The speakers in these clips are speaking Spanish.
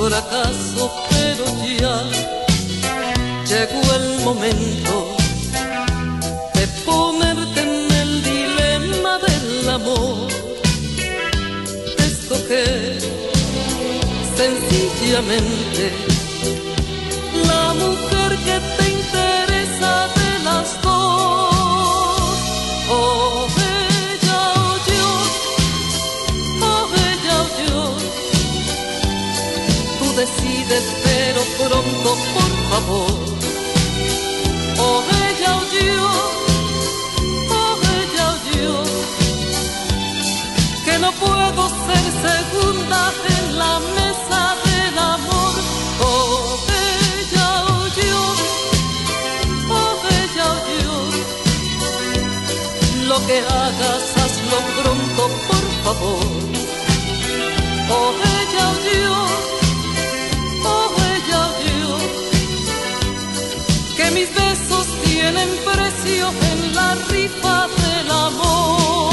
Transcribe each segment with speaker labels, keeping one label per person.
Speaker 1: fracaso, pero ya llegó el momento de ponerte en el dilema del amor, de escoger sencillamente la mujer que te interesa de las dos. Oh, ella o yo, oh, ella o yo. Tú decides, pero pronto, por favor. Oh, ella o yo, oh, ella o yo. Que no puedo ser segunda en la mesa del amor. Oh, ella o yo, oh, ella o yo. Lo que hagas, hazlo pronto, por favor. Oh, ella o yo, oh, ella o yo. Que mis besos tienen precio en la rifa del amor.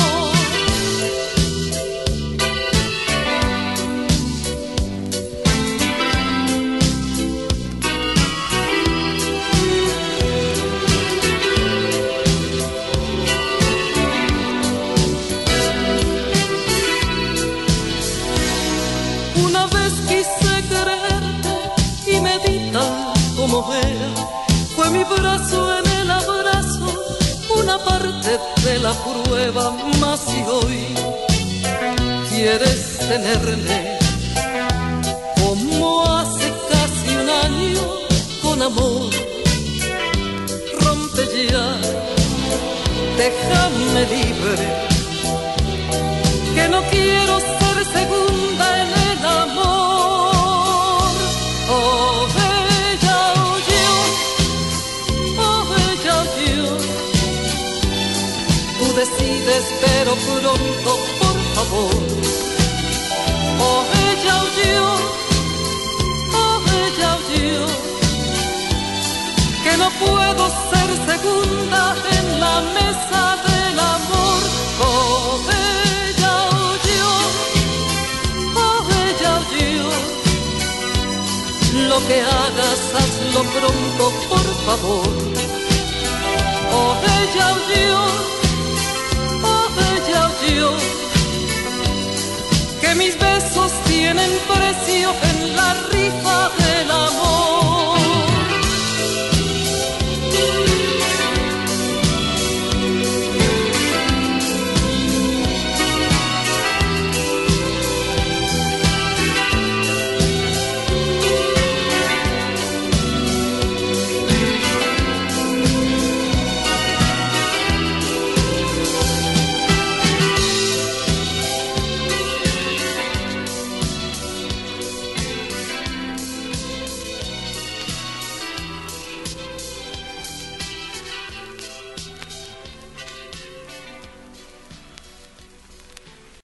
Speaker 1: Una vez quise quererte y me di tal como era. Fue mi brazo en el abrazo, una parte de la prueba. Más si hoy quieres tenerme como hace casi un año, con amor, rompe ya, déjame libre, que no quiero ser segunda en el amor. Oh, ella o yo, oh, ella o yo. Tú decides, pero pronto, por favor. Oh, ella o yo, oh, ella o yo. Que no puedo ser segunda en la mesa del amor. Oh, ella o yo, oh, ella o yo. Lo que hagas, hazlo pronto, por favor. Oh, ella o yo, oh, ella o yo. Que mis besos tienen precio en la rifa del amor.